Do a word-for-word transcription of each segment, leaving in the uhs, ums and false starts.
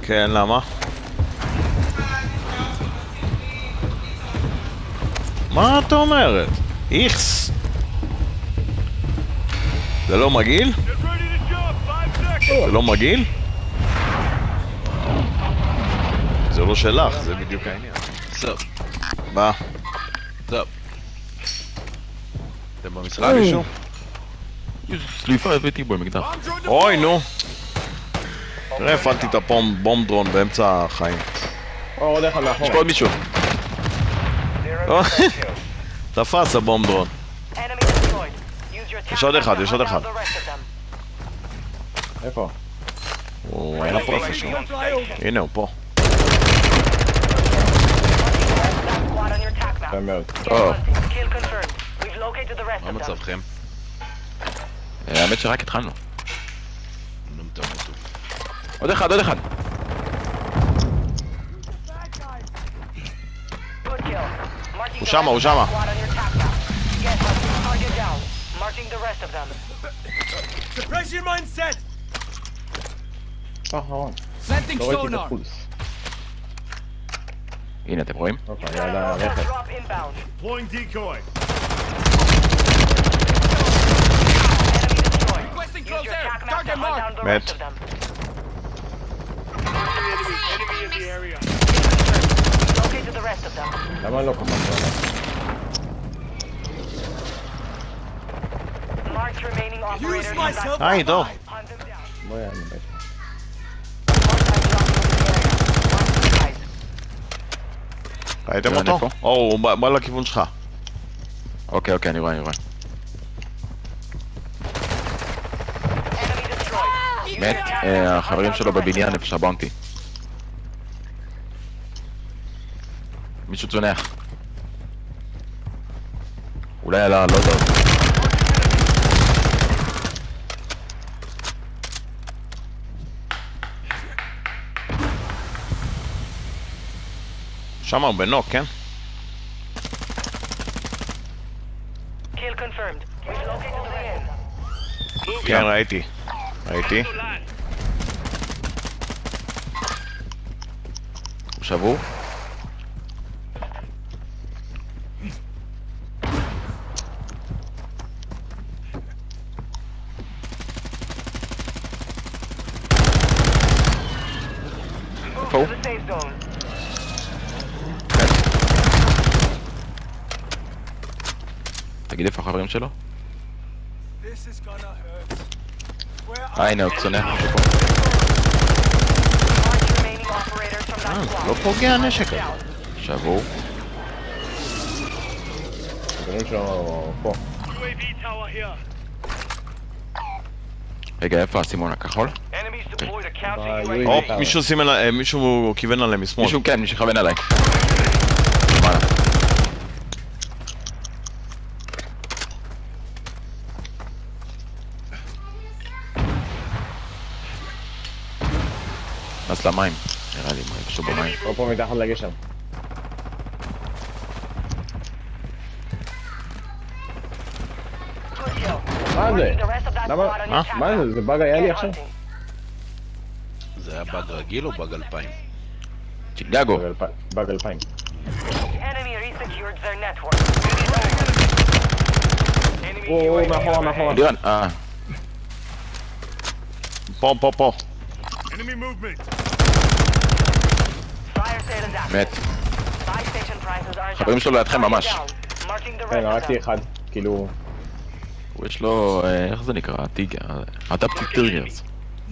כן, למה? מה אתה אומרת? איכס! זה לא מגעיל? זה לא מגעיל? זה לא שלך, זה בדיוק העניין. סוף. מה? סוף. אתם במשרד? מישהו? סליפה הבאתי בו עם אקדח. אוי נו! תראה, הפעלתי את הבום דרון באמצע החיים. או, עוד אחד מאחור. יש פה עוד מישהו. תפס הבום דרון. יש עוד אחד, יש עוד אחד. איפה? הוא היה פה איפשהו. הנה הוא פה. יפה מאוד. טוב. מה מצבכם? האמת שרק התחלנו. עוד אחד, עוד אחד. הוא שמה, הוא שמה. אחרון. לא ראיתי את הפולס. הנה, אתם רואים? אוקיי, אני על הרכב. מת. למה לא קומנדו עליו? היי, דור. בואי, אני בטח. ראיתם אותו? או, הוא בא לכיוון שלך. אוקיי, אוקיי, אני רואה, אני רואה. מת, החברים שלו בבניין איפה שהבאונטי. מישהו צונח. אולי על הלא טוב. שמה הוא בנוק, כן? כן, ראיתי. ראיתי. הוא שבור? איפה הוא? תגיד איפה החברים שלו? אה, הנה הוא צונח משהו פה. אה, לא פוגע הנשק הזה. שבור. החברים שלו פה. רגע, איפה הסימון הכחול? הופ, מישהו סימן, מישהו כיוון עליהם משמאל. מישהו, כן, מישהו כיוון עליי. למעלה. נכנס למים, נראה לי, איפשהו במים. או פה מתחת לגשם. מה זה? למה? מה? מה זה? זה באג היה לי עכשיו? זה היה באג רגיל או באג אלפיים? צ'יגאגו. באג אלפיים. או, מאחורה, מאחורה. דירן, אה. פה, פה, פה. מת. חברים שלו לידכם ממש. כן, הרגתי אחד, כאילו... הוא יש לו, איך זה נקרא? טיגר, אדפטיב טריגרס.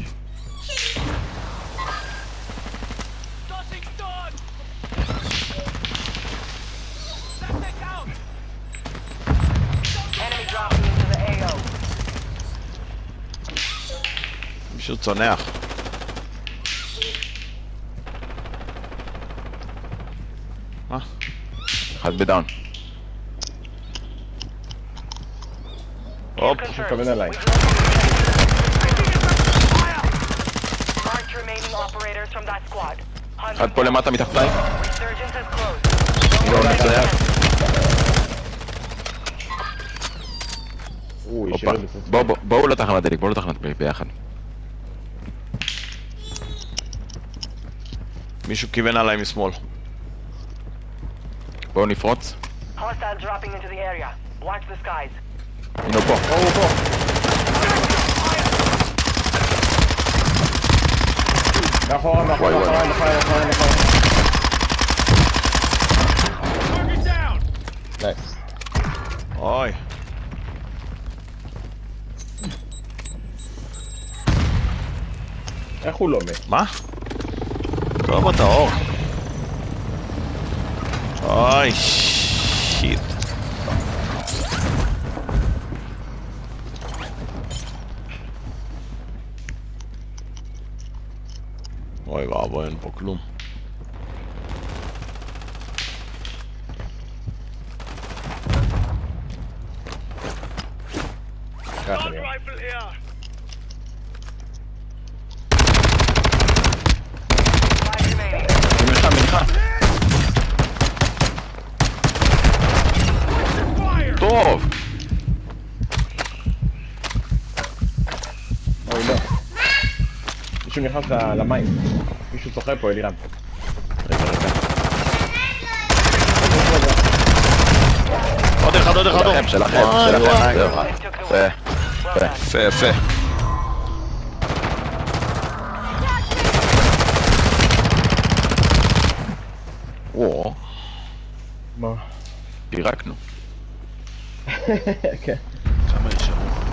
מישהו צונח. מה? אחד בדאון. הופ. הוא מתכוון עליי. אחד פה למטה מתחתיי. לא נצליח. הוא ישאר בסוף. בואו לתחנת דלק, בואו לתחנת דלק ביחד. מישהו כיוון עליי משמאל. בואו נפרוץ. Hostile dropping into the area. Watch the skies. הנה הוא פה. או, הוא פה. מאחורה, מאחורה, וואי, מאחורה, וואי. מאחורה, מאחורה, מאחורה. נייס. אוי. איך הוא לא מת? מה? טוב אתה אור. אוי שיט. אוי ואבוי, אין פה כלום. ככה נראה. Five remaining. מנחה, מנחה. טוב! אוי לא. מישהו נכנס ל- למים. מישהו שוחה פה, אלירן. רגע, רגע. עוד אחד, עוד אחד, עוד. שלכם, שלכם, וואי, שלכם. וואי. זהו. They took the יפה, win. יפה. יפה, יפה. וואו, מה? פירקנו. כן. כמה נשארו?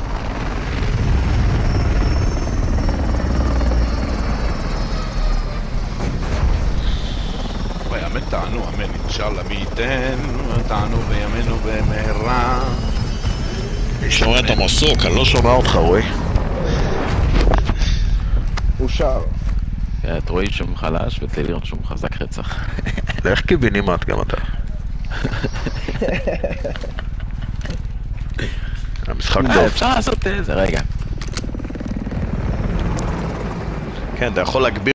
ויאמן תענו, אמן, אינשאללה מי ייתן, תענו בימינו במהרה. אני שומע את המסוק, אני לא שומע אותך, רועי. הוא שר. את רועי שום חלש ואת אלירן שום חזק רצח. לך קיבינימט גם אתה. המשחק אה, טוב. אפשר לעשות איזה רגע. כן, אתה יכול להגביר